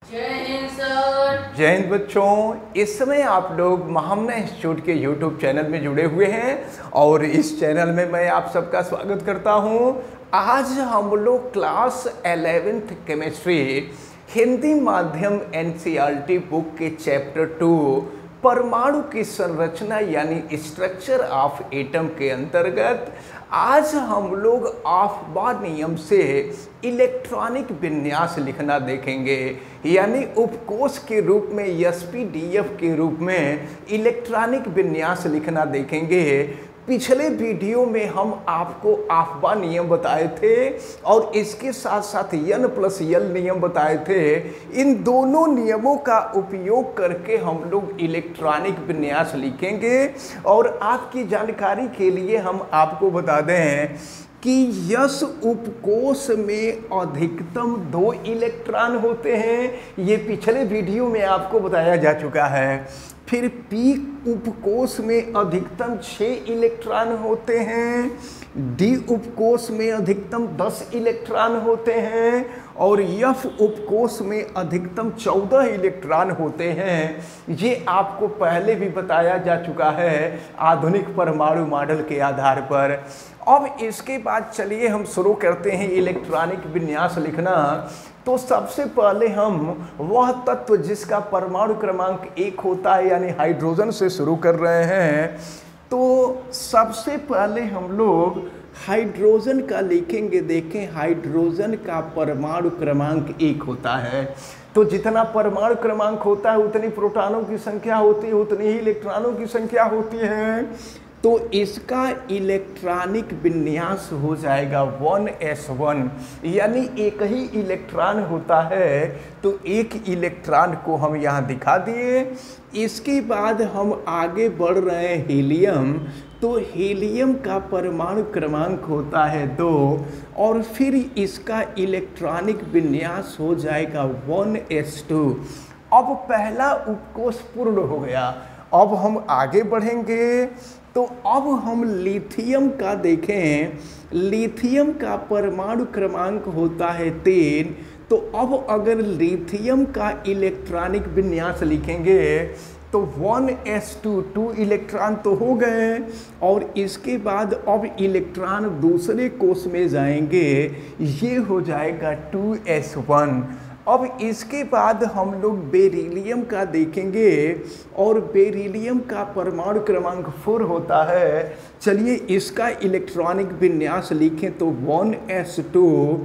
जय हिंद सर। जय हिंद बच्चों। इस समय आप लोग महामना इंस्टीट्यूट के यूट्यूब चैनल में जुड़े हुए हैं और इस चैनल में मैं आप सबका स्वागत करता हूं। आज हम लोग क्लास 11th केमिस्ट्री हिंदी माध्यम एनसीईआरटी बुक के चैप्टर 2 परमाणु की संरचना यानी स्ट्रक्चर ऑफ एटम के अंतर्गत आज हम लोग अफबा नियम से इलेक्ट्रॉनिक विन्यास लिखना देखेंगे, यानी उपकोष के रूप में एसपीडीएफ के रूप में इलेक्ट्रॉनिक विन्यास लिखना देखेंगे। पिछले वीडियो में हम आपको अफबा नियम बताए थे और इसके साथ साथ N+L नियम बताए थे। इन दोनों नियमों का उपयोग करके हम लोग इलेक्ट्रॉनिक विन्यास लिखेंगे और आपकी जानकारी के लिए हम आपको बता दें कि यस उपकोष में अधिकतम 2 इलेक्ट्रॉन होते हैं। ये पिछले वीडियो में आपको बताया जा चुका है। फिर पी उपकोष में अधिकतम 6 इलेक्ट्रॉन होते हैं। डी उपकोष में अधिकतम 10 इलेक्ट्रॉन होते हैं और एफ उपकोष में अधिकतम 14 इलेक्ट्रॉन होते हैं। ये आपको पहले भी बताया जा चुका है आधुनिक परमाणु मॉडल के आधार पर। अब इसके बाद चलिए हम शुरू करते हैं इलेक्ट्रॉनिक विन्यास लिखना। तो सबसे पहले हम वह तत्व जिसका परमाणु क्रमांक 1 होता है यानी हाइड्रोजन से शुरू कर रहे हैं। तो सबसे पहले हम लोग हाइड्रोजन का लिखेंगे। देखें, हाइड्रोजन का परमाणु क्रमांक 1 होता है। तो जितना परमाणु क्रमांक होता है उतनी प्रोटॉनों की संख्या होती है, उतनी ही इलेक्ट्रॉनों की संख्या होती है। तो इसका इलेक्ट्रॉनिक विन्यास हो जाएगा 1s1, यानी एक ही इलेक्ट्रॉन होता है। तो एक इलेक्ट्रॉन को हम यहाँ दिखा दिए। इसके बाद हम आगे बढ़ रहे हैं हीलियम। तो हीलियम का परमाणु क्रमांक होता है 2 और फिर इसका इलेक्ट्रॉनिक विन्यास हो जाएगा 1s2। अब पहला उपकोष पूर्ण हो गया। अब हम आगे बढ़ेंगे। तो अब हम लिथियम का देखें। लिथियम का परमाणु क्रमांक होता है 3। तो अब अगर लिथियम का इलेक्ट्रॉनिक विन्यास लिखेंगे तो 1s2 2 इलेक्ट्रॉन तो हो गए और इसके बाद अब इलेक्ट्रॉन दूसरे कोष में जाएंगे, ये हो जाएगा 2s1। अब इसके बाद हम लोग बेरिलियम का देखेंगे और बेरिलियम का परमाणु क्रमांक 4 होता है। चलिए इसका इलेक्ट्रॉनिक विन्यास लिखें तो 1s2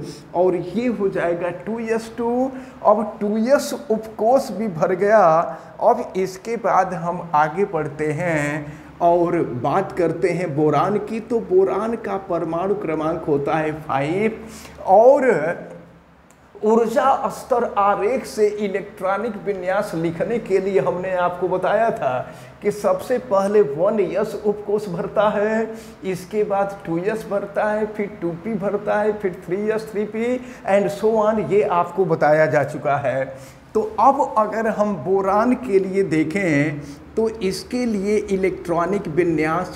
और ये हो जाएगा 2s2। अब 2s उपकोष भी भर गया। अब इसके बाद हम आगे बढ़ते हैं और बात करते हैं बोरान की। तो बोरान का परमाणु क्रमांक होता है 5 और ऊर्जा स्तर आरेख से इलेक्ट्रॉनिक विन्यास लिखने के लिए हमने आपको बताया था कि सबसे पहले 1s उपकोष भरता है, इसके बाद 2s भरता है, फिर 2p भरता है, फिर 3s 3p and so on. ये आपको बताया जा चुका है। तो अब अगर हम बोरान के लिए देखें तो इसके लिए इलेक्ट्रॉनिक विन्यास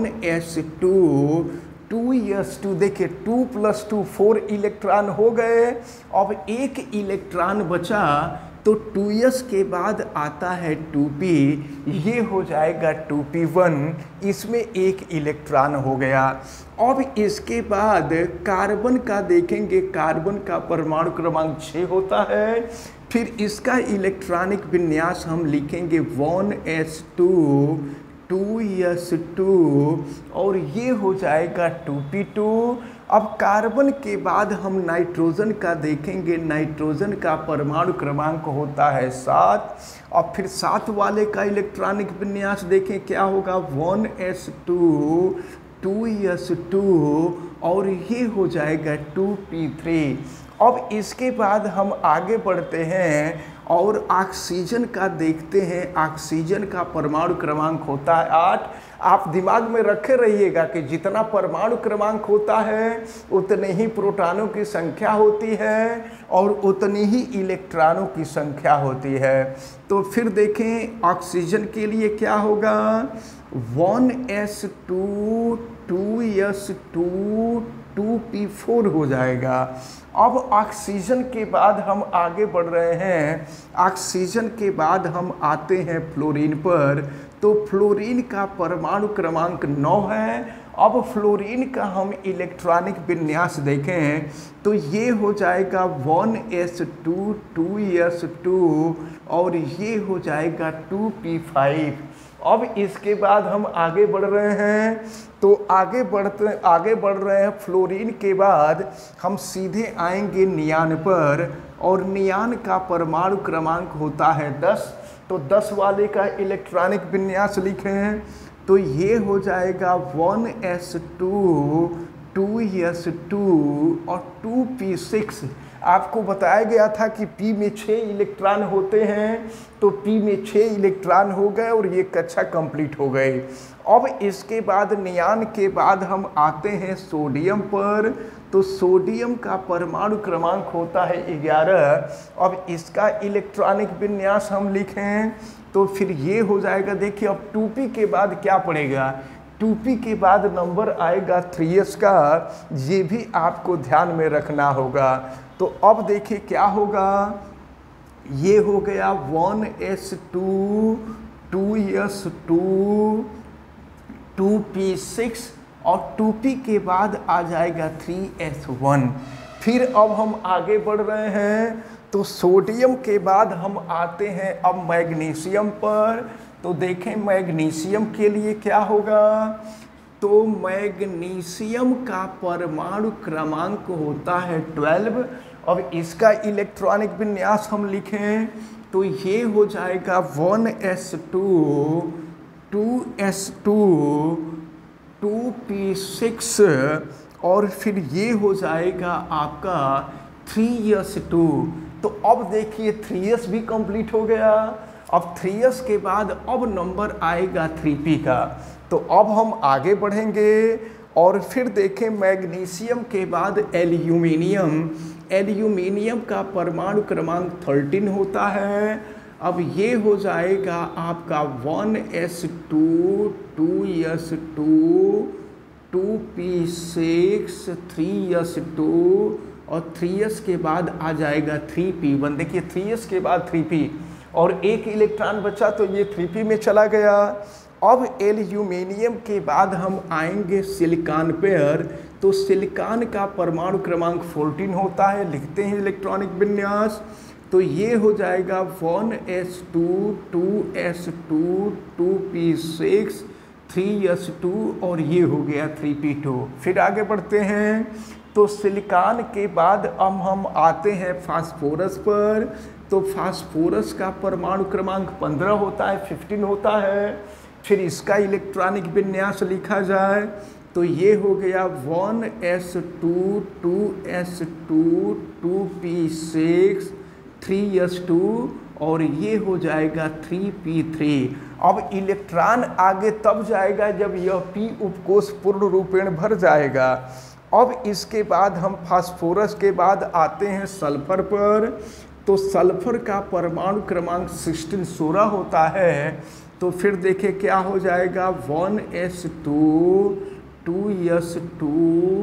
1s2 2s2। देखिए 2 + 2 4 इलेक्ट्रॉन हो गए। अब एक इलेक्ट्रॉन बचा तो 2s के बाद आता है 2p, ये हो जाएगा 2p1। इसमें एक इलेक्ट्रॉन हो गया। अब इसके बाद कार्बन का देखेंगे। कार्बन का परमाणु क्रमांक 6 होता है। फिर इसका इलेक्ट्रॉनिक विन्यास हम लिखेंगे 1s2 2s2 और ये हो जाएगा 2p2। अब कार्बन के बाद हम नाइट्रोजन का देखेंगे। नाइट्रोजन का परमाणु क्रमांक होता है 7। अब फिर 7 वाले का इलेक्ट्रॉनिक विन्यास देखें क्या होगा 1s2 2s2 और ये हो जाएगा 2p3। अब इसके बाद हम आगे बढ़ते हैं और ऑक्सीजन का देखते हैं। ऑक्सीजन का परमाणु क्रमांक होता है 8। आप दिमाग में रखे रहिएगा कि जितना परमाणु क्रमांक होता है उतने ही प्रोटॉनों की संख्या होती है और उतनी ही इलेक्ट्रॉनों की संख्या होती है। तो फिर देखें ऑक्सीजन के लिए क्या होगा 1s2 2s2 2p4 हो जाएगा। अब ऑक्सीजन के बाद हम आगे बढ़ रहे हैं, ऑक्सीजन के बाद हम आते हैं फ्लोरीन पर। तो फ्लोरीन का परमाणु क्रमांक 9 है। अब फ्लोरीन का हम इलेक्ट्रॉनिक विन्यास देखें तो ये हो जाएगा 1s2 2s2 और ये हो जाएगा 2p5। अब इसके बाद हम आगे बढ़ रहे हैं, तो आगे बढ़ रहे हैं। फ्लोरीन के बाद हम सीधे आएंगे नियान पर, और नियान का परमाणु क्रमांक होता है 10। तो 10 वाले का इलेक्ट्रॉनिक विन्यास लिखें तो ये हो जाएगा 1s2 2s2 और 2p6। आपको बताया गया था कि p में 6 इलेक्ट्रॉन होते हैं, तो p में 6 इलेक्ट्रॉन हो गए और ये कक्षा कंप्लीट हो गई। अब इसके बाद नियान के बाद हम आते हैं सोडियम पर। तो सोडियम का परमाणु क्रमांक होता है 11। अब इसका इलेक्ट्रॉनिक विन्यास हम लिखें तो फिर ये हो जाएगा, देखिए अब 2p के बाद क्या पड़ेगा, 2p के बाद नंबर आएगा 3s का, ये भी आपको ध्यान में रखना होगा। तो अब देखिए क्या होगा, ये हो गया 1s2 2s2 2p6 और 2p के बाद आ जाएगा 3s1। फिर अब हम आगे बढ़ रहे हैं, तो सोडियम के बाद हम आते हैं अब मैग्नीशियम पर। तो देखें मैग्नीशियम के लिए क्या होगा, तो मैग्नीशियम का परमाणु क्रमांक होता है 12। अब इसका इलेक्ट्रॉनिक विन्यास हम लिखें तो ये हो जाएगा 1s2 2s2 2p6 और फिर ये हो जाएगा आपका 3s2। तो अब देखिए 3s भी कंप्लीट हो गया। अब 3s के बाद अब नंबर आएगा 3p का। तो अब हम आगे बढ़ेंगे और फिर देखें मैग्नीशियम के बाद एल्यूमिनियम। एल्यूमिनियम का परमाणु क्रमांक 13 होता है। अब ये हो जाएगा आपका 1s2 2s2 2p6 3s2 और 3s के बाद आ जाएगा 3p1। देखिए 3s के बाद 3p और एक इलेक्ट्रॉन बचा तो ये 3p में चला गया। अब एल्यूमिनियम के बाद हम आएंगे सिलिकॉन पर। तो सिलिकॉन का परमाणु क्रमांक 14 होता है, लिखते हैं इलेक्ट्रॉनिक विन्यास। तो ये हो जाएगा 1s2 2s2 2p6 3s2 और ये हो गया 3p2। फिर आगे बढ़ते हैं, तो सिलिकॉन के बाद अब हम आते हैं फास्फोरस पर। तो फास्फोरस का परमाणु क्रमांक 15 होता है, 15 होता है। फिर इसका इलेक्ट्रॉनिक विन्यास लिखा जाए तो ये हो गया 1s2 2s2 2p6 3s2 और ये हो जाएगा 3p3। अब इलेक्ट्रॉन आगे तब जाएगा जब यह p उपकोष पूर्ण रूपेण भर जाएगा। अब इसके बाद हम फास्फोरस के बाद आते हैं सल्फर पर। तो सल्फर का परमाणु क्रमांक 16 होता है। तो फिर देखें क्या हो जाएगा 1s2 2s2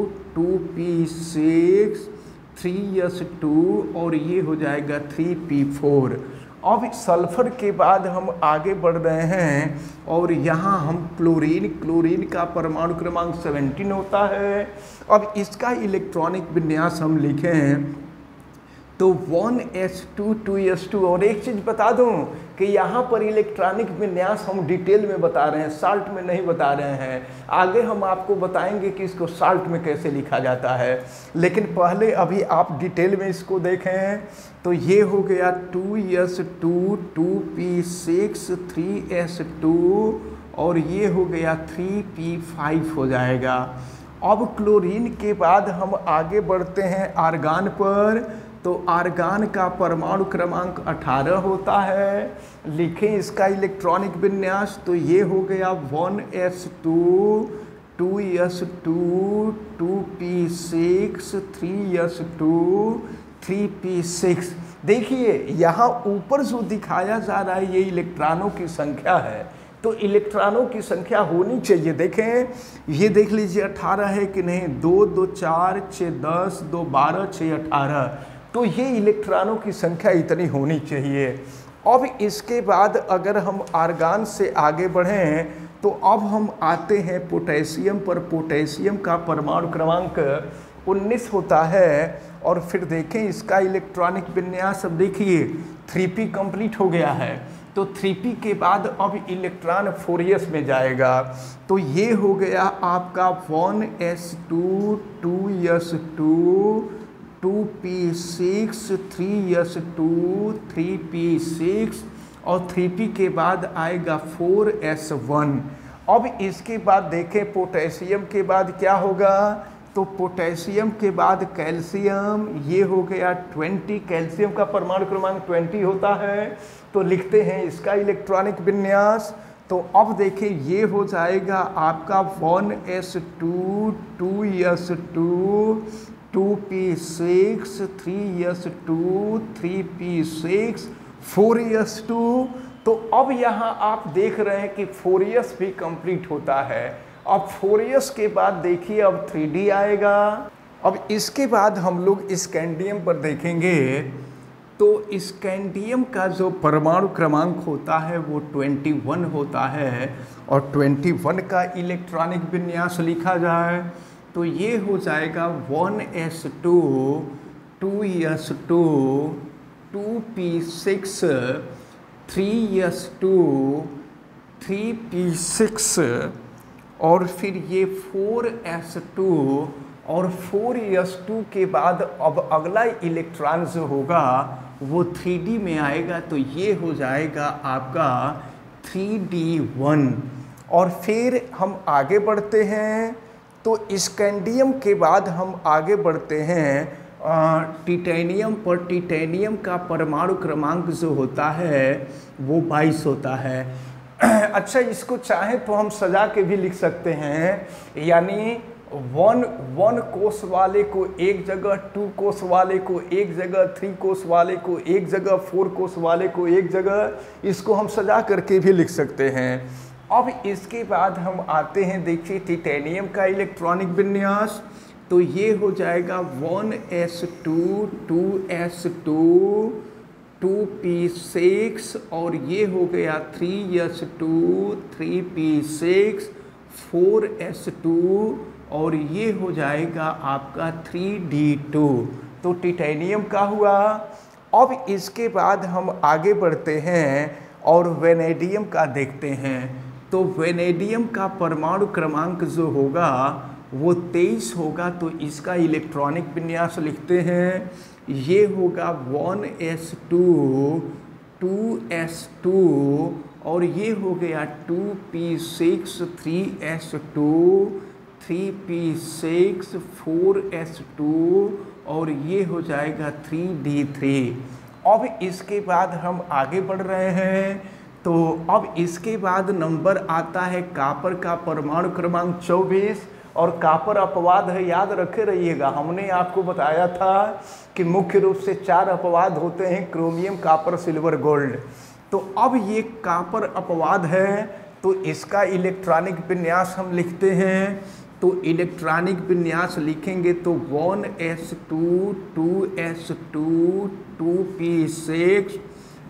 2p6 3s2 और ये हो जाएगा 3p4। अब सल्फर के बाद हम आगे बढ़ रहे हैं और यहाँ हम क्लोरीन का परमाणु क्रमांक 17 होता है। अब इसका इलेक्ट्रॉनिक विन्यास हम लिखें तो 1s2 2s2। और एक चीज़ बता दूं कि यहाँ पर इलेक्ट्रॉनिक विन्यास हम डिटेल में बता रहे हैं, साल्ट में नहीं बता रहे हैं। आगे हम आपको बताएंगे कि इसको साल्ट में कैसे लिखा जाता है, लेकिन पहले अभी आप डिटेल में इसको देखें। तो ये हो गया 2s2 2p6 3s2 और ये हो गया 3p5 हो जाएगा। अब क्लोरीन के बाद हम आगे बढ़ते हैं आर्गान पर। तो आर्गान का परमाणु क्रमांक 18 होता है, लिखें इसका इलेक्ट्रॉनिक विन्यास। तो ये हो गया 1s2 2s2 2p6 3s2 3p6। देखिए यहाँ ऊपर जो दिखाया जा रहा है ये इलेक्ट्रॉनों की संख्या है, तो इलेक्ट्रॉनों की संख्या होनी चाहिए। देखें, ये देख लीजिए 18 है कि नहीं, 2 2 4 6 10 2 12 6 18, तो ये इलेक्ट्रॉनों की संख्या इतनी होनी चाहिए। अब इसके बाद अगर हम आर्गन से आगे बढ़ें तो अब हम आते हैं पोटेशियम पर। पोटेशियम का परमाणु क्रमांक 19 होता है और फिर देखें इसका इलेक्ट्रॉनिक विन्यास। अब देखिए 3p कंप्लीट हो गया है, तो 3p के बाद अब इलेक्ट्रॉन 4s में जाएगा, तो ये हो गया आपका 1s2 2s2 2p6 3s2 3p6 और 3p के बाद आएगा 4s1। अब इसके बाद देखें पोटेशियम के बाद क्या होगा, तो पोटेशियम के बाद कैल्शियम, ये हो गया 20। कैल्शियम का परमाणु क्रमांक 20 होता है, तो लिखते हैं इसका इलेक्ट्रॉनिक विन्यास। तो अब देखिए ये हो जाएगा आपका 1s2 2s2 2p6 3s2 3p6 4s2। तो अब यहाँ आप देख रहे हैं कि 4s भी कंप्लीट होता है। अब 4s के बाद देखिए अब 3d आएगा। अब इसके बाद हम लोग स्कैंडियम पर देखेंगे, तो स्कैंडियम का जो परमाणु क्रमांक होता है वो 21 होता है, और 21 का इलेक्ट्रॉनिक विन्यास लिखा जाए तो ये हो जाएगा 1s2 2s2 2p6 3s2 3p6 और फिर ये 4s2 और 4s2 के बाद अब अगला इलेक्ट्रॉन जो होगा वो 3d में आएगा, तो ये हो जाएगा आपका 3d1। और फिर हम आगे बढ़ते हैं, तो स्कैंडियम के बाद हम आगे बढ़ते हैं टिटेनियम पर। टिटेनियम का परमाणु क्रमांक जो होता है वो 22 होता है। अच्छा, इसको चाहे तो हम सजा के भी लिख सकते हैं, यानी 1 कोष वाले को एक जगह, 2 कोष वाले को एक जगह, 3 कोष वाले को एक जगह, 4 कोष वाले को एक जगह, इसको हम सजा करके भी लिख सकते हैं। अब इसके बाद हम आते हैं, देखिए टिटेनियम का इलेक्ट्रॉनिक विन्यास, तो ये हो जाएगा 1s2 2s2 2p6 और ये हो गया 3s2 3p6 4s2 और ये हो जाएगा आपका 3d2। तो टिटेनियम का हुआ। अब इसके बाद हम आगे बढ़ते हैं और वेनेडियम का देखते हैं। तो वेनेडियम का परमाणु क्रमांक जो होगा वो 23 होगा, तो इसका इलेक्ट्रॉनिक विन्यास लिखते हैं। ये होगा 1s2 2s2 और ये हो गया 2p6 3s2 3p6 4s2 और ये हो जाएगा 3d3। अब इसके बाद हम आगे बढ़ रहे हैं, तो अब इसके बाद नंबर आता है कापर का परमाणु क्रमांक 24 और कापर अपवाद है, याद रखे रहिएगा। हमने आपको बताया था कि मुख्य रूप से 4 अपवाद होते हैं, क्रोमियम कापर सिल्वर गोल्ड। तो अब ये कापर अपवाद है, तो इसका इलेक्ट्रॉनिक विन्यास हम लिखते हैं। तो इलेक्ट्रॉनिक विन्यास लिखेंगे तो 1s2 2s2 2p6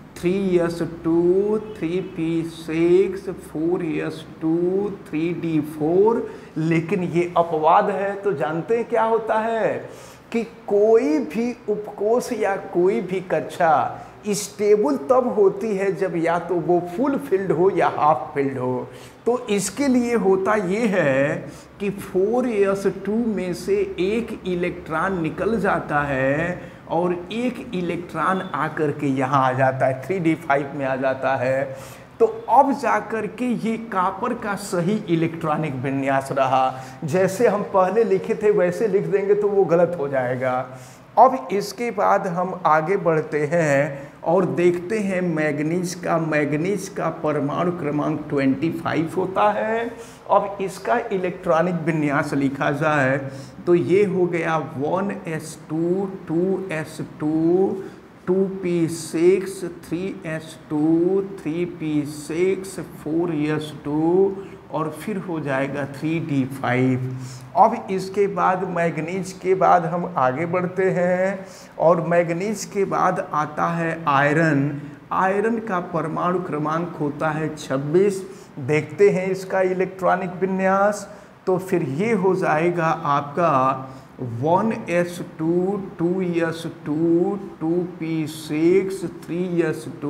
3s2 3p6 4s2 3d4। लेकिन ये अपवाद है, तो जानते हैं क्या होता है कि कोई भी उपकोष या कोई भी कक्षा स्टेबल तब होती है जब या तो वो फुल फिल्ड हो या हाफ फिल्ड हो। तो इसके लिए होता ये है कि 4s2 में से एक इलेक्ट्रॉन निकल जाता है और एक इलेक्ट्रॉन आकर के यहाँ आ जाता है, 3d5 में आ जाता है। तो अब जाकर के ये कापर का सही इलेक्ट्रॉनिक विन्यास रहा। जैसे हम पहले लिखे थे वैसे लिख देंगे तो वो गलत हो जाएगा। अब इसके बाद हम आगे बढ़ते हैं और देखते हैं मैग्नीज का। मैग्नीज का परमाणु क्रमांक 25 होता है। अब इसका इलेक्ट्रॉनिक विन्यास लिखा जाए तो ये हो गया 1s2 2s2 2p6 3s2 3p6 4s2 और फिर हो जाएगा 3d5। अब इसके बाद मैग्नीज के बाद हम आगे बढ़ते हैं और मैग्नीज के बाद आता है आयरन। आयरन का परमाणु क्रमांक होता है 26। देखते हैं इसका इलेक्ट्रॉनिक विन्यास। तो फिर ये हो जाएगा आपका 1s2 2s2 2p6 3s2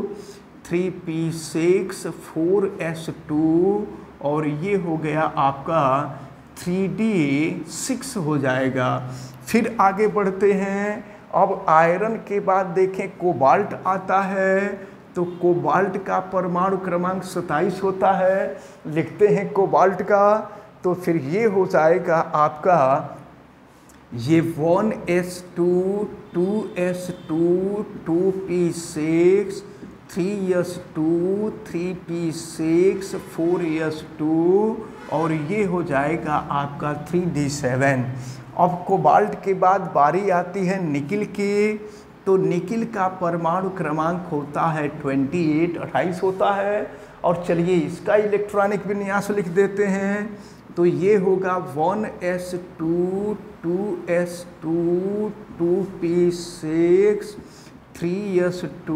3p6 4s2 और ये हो गया आपका 3d6 हो जाएगा। फिर आगे बढ़ते हैं। अब आयरन के बाद देखें कोबाल्ट आता है। तो कोबाल्ट का परमाणु क्रमांक 27 होता है। लिखते हैं कोबाल्ट का। तो फिर ये हो जाएगा आपका ये 1s2 2s2 2p6 3s2 3p6 4s2 और ये हो जाएगा आपका 3d7। अब कोबाल्ट के बाद बारी आती है निकिल की। तो निकिल का परमाणु क्रमांक होता है 28 होता है। और चलिए इसका इलेक्ट्रॉनिक विन्यास लिख देते हैं। तो ये होगा 1s2 2s2 2p6 3s2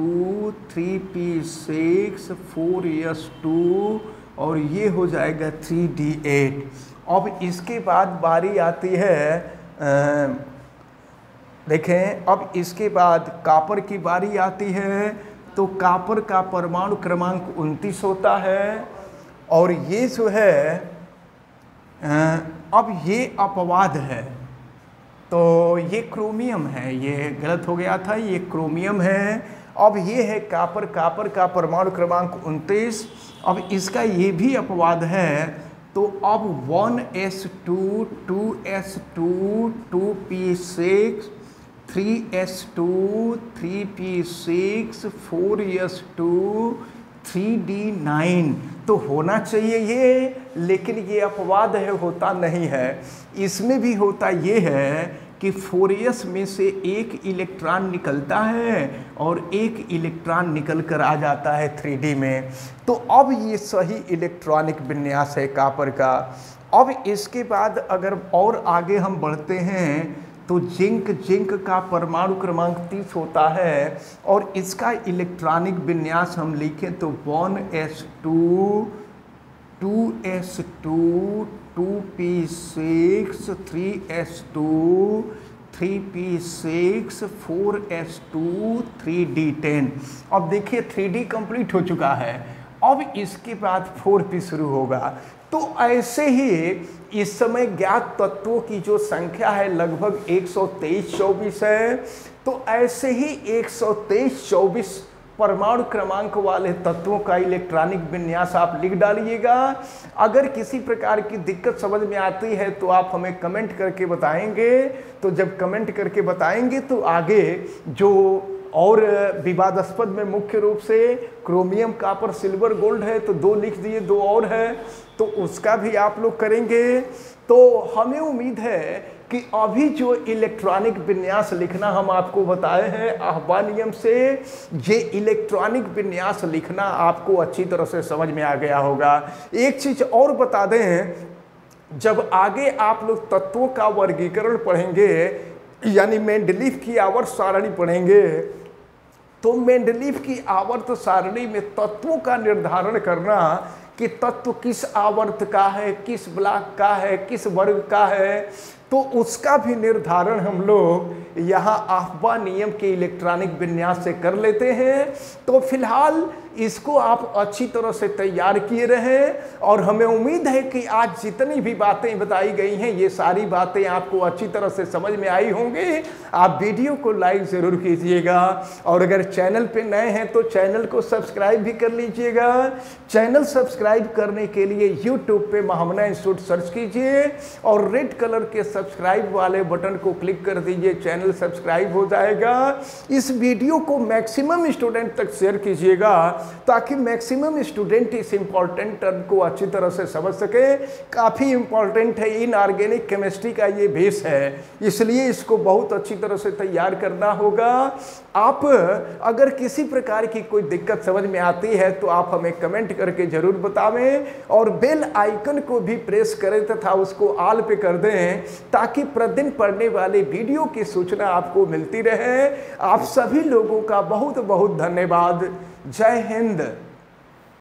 3p6 4s2 और ये हो जाएगा 3d8। अब इसके बाद बारी आती है देखें। अब इसके बाद कॉपर की बारी आती है। तो कॉपर का परमाणु क्रमांक 29 होता है। और ये जो है अब ये अपवाद है। तो ये क्रोमियम है, ये गलत हो गया था, ये क्रोमियम है। अब ये है कॉपर। कॉपर का परमाणु क्रमांक 29। अब इसका ये भी अपवाद है। तो अब 1s2 2s2 2p6 3s2 3p6 4s2 3d9 तो होना चाहिए ये, लेकिन ये अपवाद है, होता नहीं है। इसमें भी होता ये है कि 4s में से एक इलेक्ट्रॉन निकलता है और एक इलेक्ट्रॉन निकल कर आ जाता है 3d में। तो अब ये सही इलेक्ट्रॉनिक विन्यास है कॉपर का। अब इसके बाद अगर और आगे हम बढ़ते हैं तो जिंक का परमाणु क्रमांक 30 होता है और इसका इलेक्ट्रॉनिक विन्यास हम लिखें तो 1s2 2s2 2p6 3s2 3p6 4s2 3d10। अब देखिए 3d कंप्लीट हो चुका है। अब इसके बाद 4p शुरू होगा। तो ऐसे ही इस समय ज्ञात तत्वों की जो संख्या है लगभग 123-24 है। तो ऐसे ही 123-24 परमाणु क्रमांक वाले तत्वों का इलेक्ट्रॉनिक विन्यास आप लिख डालिएगा। अगर किसी प्रकार की दिक्कत समझ में आती है तो आप हमें कमेंट करके बताएंगे। तो जब कमेंट करके बताएंगे तो आगे जो और विवादास्पद में मुख्य रूप से क्रोमियम कॉपर सिल्वर गोल्ड है तो 2 लिख दिए, 2 और है तो उसका भी आप लोग करेंगे। तो हमें उम्मीद है कि अभी जो इलेक्ट्रॉनिक विन्यास लिखना हम आपको बताए हैं आह्वान नियम से, ये इलेक्ट्रॉनिक विन्यास लिखना आपको अच्छी तरह से समझ में आ गया होगा। एक चीज और बता दें, जब आगे आप लोग तत्वों का वर्गीकरण पढ़ेंगे यानी मेंडलीफ की आवर्त सारणी पढ़ेंगे तो मेंडलीफ की आवर्त सारणी में तत्वों का निर्धारण करना कि तत्व किस आवर्त का है, किस ब्लॉक का है, किस वर्ग का है, तो उसका भी निर्धारण हम लोग यहाँ आह्वान नियम के इलेक्ट्रॉनिक विन्यास से कर लेते हैं। तो फिलहाल इसको आप अच्छी तरह से तैयार किए रहें और हमें उम्मीद है कि आज जितनी भी बातें बताई गई हैं ये सारी बातें आपको अच्छी तरह से समझ में आई होंगी। आप वीडियो को लाइक ज़रूर कीजिएगा और अगर चैनल पे नए हैं तो चैनल को सब्सक्राइब भी कर लीजिएगा। चैनल सब्सक्राइब करने के लिए यूट्यूब पे महामना इंस्टीट्यूट सर्च कीजिए और रेड कलर के सब्सक्राइब वाले बटन को क्लिक कर दीजिए, चैनल सब्सक्राइब हो जाएगा। इस वीडियो को मैक्सिमम स्टूडेंट तक शेयर कीजिएगा ताकि मैक्सिमम स्टूडेंट इस इंपॉर्टेंट टर्म को अच्छी तरह से समझ सके। काफ़ी इंपॉर्टेंट है, इनऑर्गेनिक केमिस्ट्री का ये बेस है, इसलिए इसको बहुत अच्छी तरह से तैयार करना होगा। आप अगर किसी प्रकार की कोई दिक्कत समझ में आती है तो आप हमें कमेंट करके जरूर बतावें और बेल आइकन को भी प्रेस करें तथा उसको ऑल पे कर दें ताकि प्रतिदिन पढ़ने वाले वीडियो की सूचना आपको मिलती रहे। आप सभी लोगों का बहुत बहुत धन्यवाद। जय हिंद।